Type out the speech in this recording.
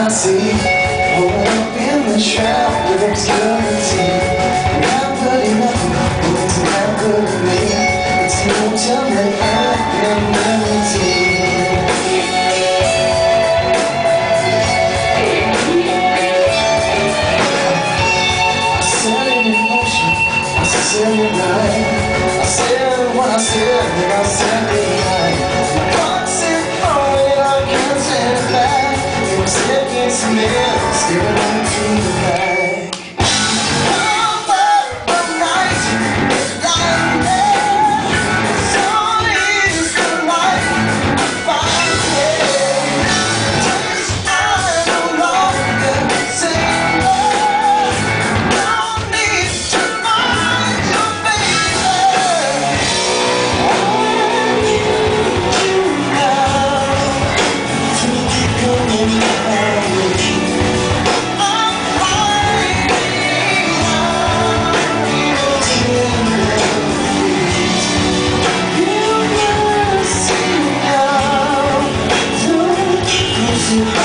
I see, hold up in the shroud of obscurity. Not good enough, it's not good to me. It's no time that I am empty. I set it in motion, I set it right. I said what I said, and I said it right. My clock's in forward, I can't stand back. It was against me, staring into the back. The night is lying there. The sun is the light. Find it. I no longer say no. Don't need to find your baby. I need you now to keep going back. You